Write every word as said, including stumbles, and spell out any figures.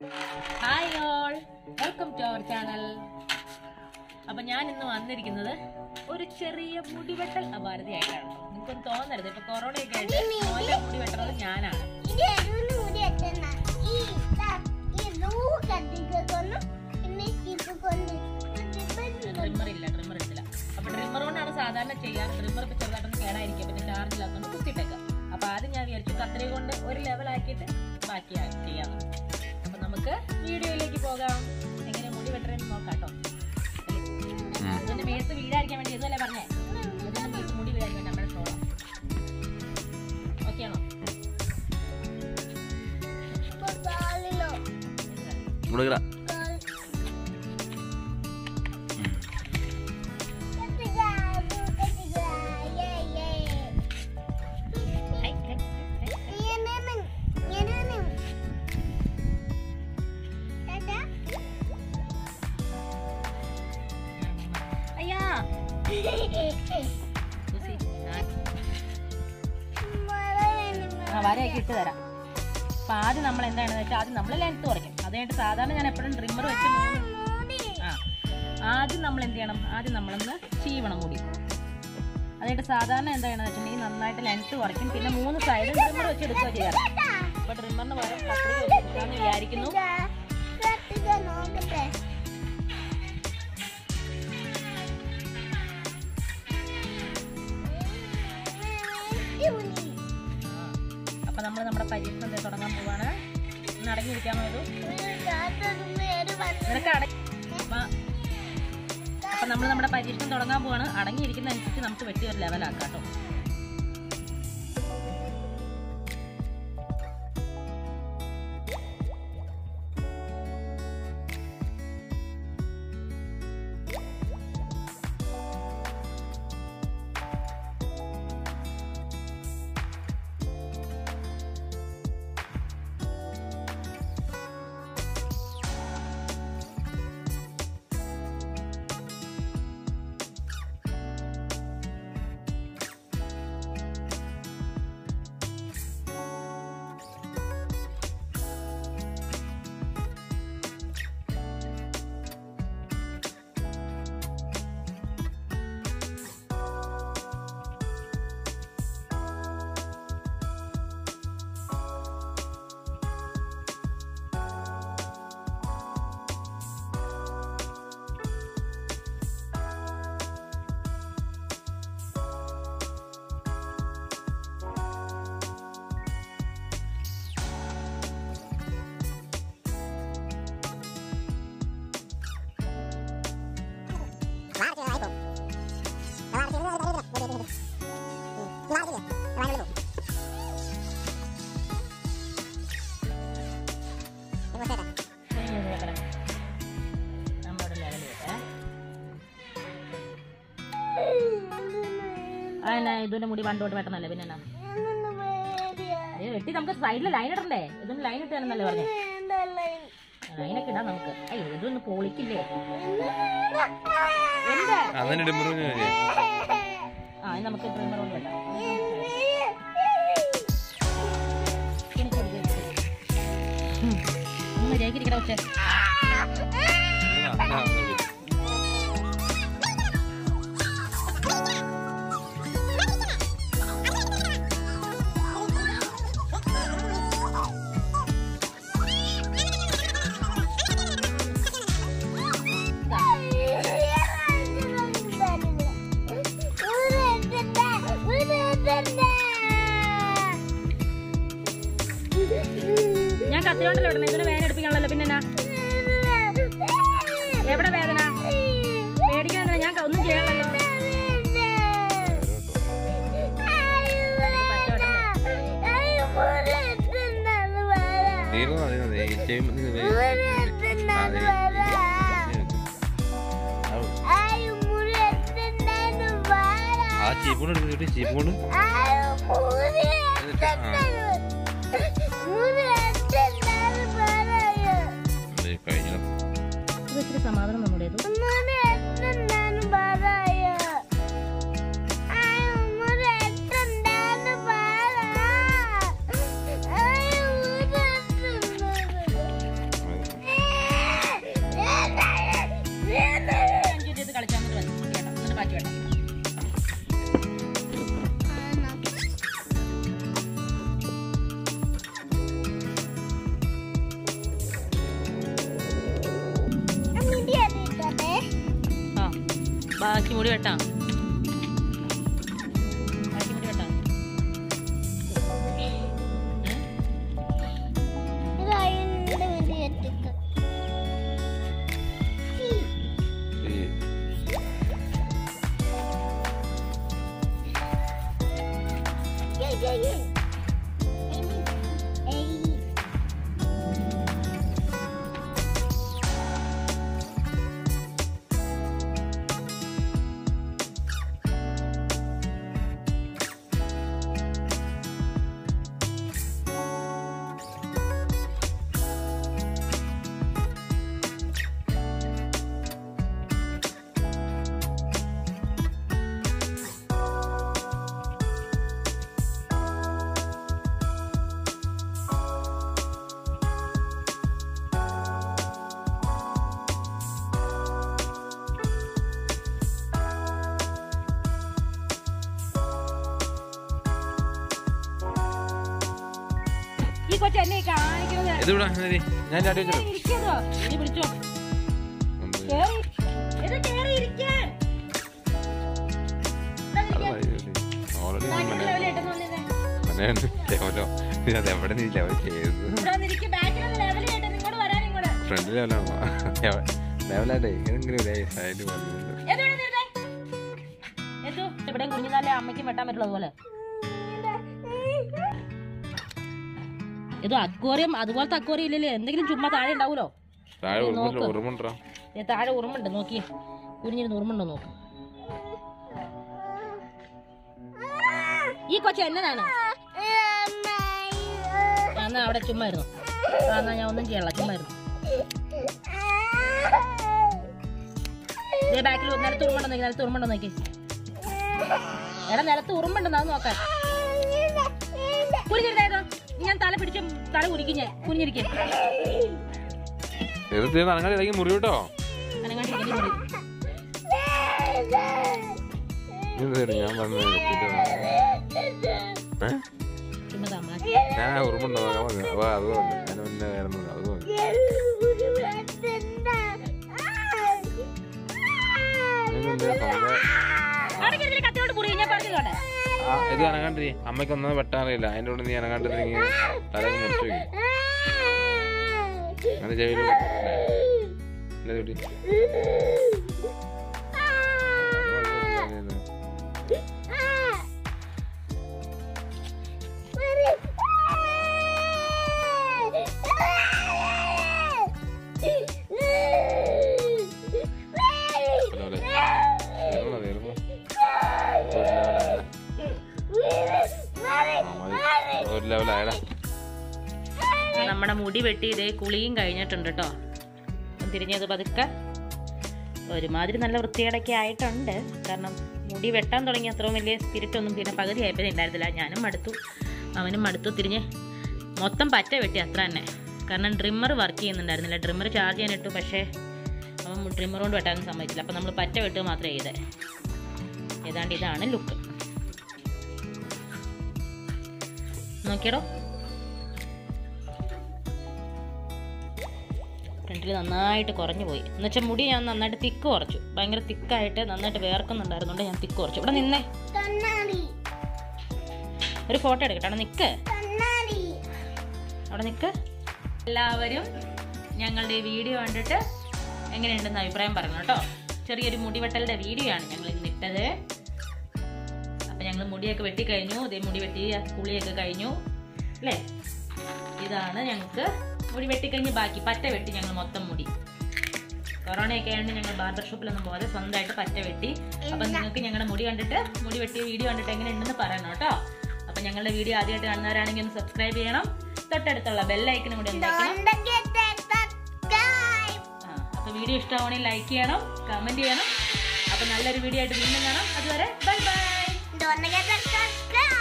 Hi all, welcome to our channel. അപ്പോൾ ഞാൻ ഇന്ന് വന്നിരിക്കുന്നത് ഒരു ചെറിയ മുടിവെട്ടൽ അപാരതയായിട്ടാണ്. നിങ്ങൾക്കൊന്നും തോന്നരുത്, ഇപ്പൊ കൊറോണയൊക്കെ ആയിട്ട് മോന്റെ മുടി വെട്ടുന്നത് ഞാനാണ്. ട്രിമ്മർ ഇല്ല ട്രിമ്മർ ഇല്ല അപ്പൊ ട്രിമ്മർ കൊണ്ടാണ് സാധാരണ ചെയ്യാറ്. ട്രിമ്മർ ഇപ്പൊ ചെറുതായിട്ടൊന്നും കേടായിരിക്കും, പിന്നെ ചാർജ് ഇല്ലാത്തതുകൊണ്ട് കുത്തിയിട്ടേക്കാം. അപ്പൊ ആദ്യം ഞാൻ വിചാരിച്ചു കത്രിക കൊണ്ട് ഒരു ലെവലാക്കിയിട്ട് ബാക്കി ചെയ്യാം. അപ്പൊ നമുക്ക് വീഡിയോയിലേക്ക് പോകാം. എങ്ങനെ മുടി വെട്ടണമെന്ന് നോക്കാം കേട്ടോ. ഇതിന്റെ മേത്ത് വീഴായിരിക്കാൻ വേണ്ടി ഇതല്ലേ പറഞ്ഞേ, ഇതിന്റെ മേത്ത് മുടി വീഴായിരിക്കാൻ നമ്മുടെ സോളാം. ഓക്കെ ആണോ? വരയൊക്കെ ഇട്ട് തരാം. അപ്പൊ ആദ്യം നമ്മൾ എന്താണെന്ന് വെച്ചാൽ ആദ്യം നമ്മൾ ലെങ്ത് കുറയ്ക്കും. അത് കഴിഞ്ഞിട്ട് സാധാരണ ഞാൻ എപ്പോഴും ട്രിമ്മർ വെച്ച് ആ ആദ്യം നമ്മൾ എന്ത് ചെയ്യണം, ആദ്യം നമ്മളൊന്ന് ചീവണം മുടി. അത് കഴിഞ്ഞിട്ട് സാധാരണ എന്താണെന്ന് വെച്ചിട്ടുണ്ടെങ്കിൽ നന്നായിട്ട് ലെങ്ത് കുറയ്ക്കും. പിന്നെ മൂന്ന് സൈഡും ട്രിമ്മർ വെച്ച് എടുക്കുക ചെയ്യാറ്. അപ്പൊ ട്രിമ്മറിന് പകരം കത്രിക വെച്ചിട്ടാന്ന് വിചാരിക്കുന്നു. അപ്പൊ നമ്മൾ നമ്മുടെ പരീക്ഷണം തുടങ്ങാൻ പോവാണ്. ഒന്ന് അടങ്ങിയിരിക്കാമോ? ഇത് അപ്പൊ നമ്മൾ നമ്മുടെ പരീക്ഷണം തുടങ്ങാൻ പോവാണ്. അടങ്ങിയിരിക്കുന്ന അനുസരിച്ച് നമുക്ക് വെട്ടി ഒരു ലെവലാക്കാം കേട്ടോ. അതന്നെ ഇതിന്റെ മുടി പണ്ടോട്ട് വെട്ടണല്ലേ, പിന്നെ എന്നാ വെട്ടി നമുക്ക് സൈഡിൽ ലൈൻ ഇടണ്ടേ? ഇതൊന്ന് ലൈൻ ഇട്ട് തരുന്നല്ലേ പറഞ്ഞേ. ലൈനൊക്കെ ഇടാം നമുക്ക്. അയ്യോ ഇതൊന്ന് പൊളിക്കില്ലേ? എന്താ ആ നമുക്ക് ട്രിമ്മർ കൊണ്ട് വെട്ടാം. ഒന്ന് ജയിക്കിരിക്കട പക്ഷേ ഞാൻ കത്തിയോണ്ടല്ലോ ഇടണേ. ഇതിന് വേദന എടുപ്പിക്കാണല്ലോ. പിന്നെ എന്നാ എവിടെ വേദന? പേടിക്കാതെ ഞാൻ ഒന്നും ചെയ്യാണല്ലോ. സമാധാനം നമ്മുടെ ബാക്കി മുടി വെട്ടാം. ബാക്കി മുടി വെട്ടാം. ഇവിടെ കുഞ്ഞിനാലെ അമ്മയ്ക്കും വെട്ടാൻ പറ്റുള്ളത് പോലെ ഇത് അക്വേറിയം അതുപോലത്തെ അക്വേറിയം ഇല്ലല്ലേ? എന്തെങ്കിലും ചുമ്മാ താഴെ ഉണ്ടാവൂലോ? താഴെ ഉറുമുണ്ട്, നോക്കി കുഞ്ഞിന് ഉറുമുണ്ടോ നോക്ക്. ഈ കൊച്ച എന്നതാണ്? എന്നാ അവിടെ ചുമ്മാ ഇരുന്നു. എന്നാ ഞാൻ ഒന്നും ചെയ്യല്ല, ചുമ്മാ ഇരുന്നു. ബാക്കിൽ നിലത്ത് ഉറുമുണ്ടോ നോക്കി, നിലത്ത് ഉറുമുണ്ടോ നോക്കി. എടാ നിലത്ത് ഉറുമുണ്ടെന്ന് അത് നോക്കാൻ. കുഞ്ഞിരുന്നേതോ ഞാൻ തല പിടിച്ച തല കുരിക്കും ഞാൻ. കുഞ്ഞിരിക്കും മുറി കേട്ടോ. ഞാൻ ഉറുമുണ്ടോ ഇത് അനങ്ങാണ്ടി അമ്മയ്ക്ക് ഒന്നും വെട്ടാറില്ല. അതിന്റെ കൊണ്ട് നീ അനങ്ങാണ്ടി തലക്ക് മുറിച്ചു വയ്ക്കും. അങ്ങനെ ചെവിയിൽ നമ്മുടെ മുടി വെട്ടി ഇതേ കുളിയും കഴിഞ്ഞിട്ടുണ്ട് കേട്ടോ. തിരിഞ്ഞത് പതുക്കെ ഒരുമാതിരി നല്ല വൃത്തികേടൊക്കെ ആയിട്ടുണ്ട്. കാരണം മുടി വെട്ടാൻ തുടങ്ങി അത്രയും വലിയ സ്പിരിറ്റ് ഒന്നും പിന്നെ പകുതി ആയപ്പോൾ ഉണ്ടായിരുന്നില്ല. ഞാനും മടുത്തു, അവനും മടുത്തു. തിരിഞ്ഞ് മൊത്തം പറ്റ വെട്ടി അത്ര തന്നെ. കാരണം ഡ്രിമ്മർ വർക്ക് ചെയ്യുന്നുണ്ടായിരുന്നില്ല. ഡ്രിമ്മർ ചാർജ് ചെയ്യാനിട്ടു, പക്ഷേ അവൻ ഡ്രിമ്മർ കൊണ്ട് വെട്ടാനും സമ്മതിച്ചില്ല. അപ്പം നമ്മൾ പറ്റ വെട്ടുക മാത്രമേ ചെയ്തേ. ഏതാണ്ട് ഇതാണ് ലുക്ക്. നോക്കിയടോ, ഫ്രണ്ടിൽ നന്നായിട്ട് കുറഞ്ഞു പോയി. എന്നുവെച്ചാൽ മുടി ഞാൻ നന്നായിട്ട് തിക്ക് കുറച്ചു. ഭയങ്കര തിക്കായിട്ട് നന്നായിട്ട് വേർക്കുന്നുണ്ടായിരുന്നുകൊണ്ട് ഞാൻ തിക്ക് കുറച്ചു. ഇവിടെ നിന്നേ, ഒരു ഫോട്ടോ എടുക്കട്ടെ. അവിടെ നിൽക്ക്, അവിടെ നിൽക്ക്. എല്ലാവരും ഞങ്ങളുടെ വീഡിയോ കണ്ടിട്ട് എങ്ങനെയുണ്ടെന്ന് അഭിപ്രായം പറഞ്ഞു കേട്ടോ. ചെറിയൊരു മുടി വെട്ടലിൻ്റെ വീഡിയോ ആണ് ഞങ്ങൾ ഇന്ന് ഇട്ടത്. അപ്പം ഞങ്ങൾ മുടിയൊക്കെ വെട്ടിക്കഴിഞ്ഞു. ഇതേ മുടി വെട്ടി കുളിയൊക്കെ കഴിഞ്ഞു അല്ലേ. ഇതാണ് ഞങ്ങൾക്ക് മുടി വെട്ടിക്കഴിഞ്ഞ് ബാക്കി പറ്റ വെട്ടി. ഞങ്ങൾ മൊത്തം മുടി കൊറോണയൊക്കെ ആയതുകൊണ്ട് ഞങ്ങൾ ബാർബർ ഷോപ്പിലൊന്നും പോകാതെ സ്വന്തമായിട്ട് പറ്റ വെട്ടി. അപ്പം നിങ്ങൾക്ക് ഞങ്ങളുടെ മുടി കണ്ടിട്ട് മുടി വെട്ടിയ വീഡിയോ കണ്ടിട്ട് എങ്ങനെയുണ്ടെന്ന് പറയണം കേട്ടോ. അപ്പം ഞങ്ങളുടെ വീഡിയോ ആദ്യമായിട്ട് കാണുന്നവരാണെങ്കിൽ ഒന്ന് സബ്സ്ക്രൈബ് ചെയ്യണം. തൊട്ടടുത്തുള്ള ബെല്ലൈക്കനും കൂടി ഉണ്ടാക്കണം. ആ അപ്പോൾ വീഡിയോ ഇഷ്ടമാണെങ്കിൽ ലൈക്ക് ചെയ്യണം, കമൻറ്റ് ചെയ്യണം. അപ്പം നല്ലൊരു വീഡിയോ ആയിട്ട് വീണ്ടും കാണാം. അതുവരെ ബൈ ബൈ.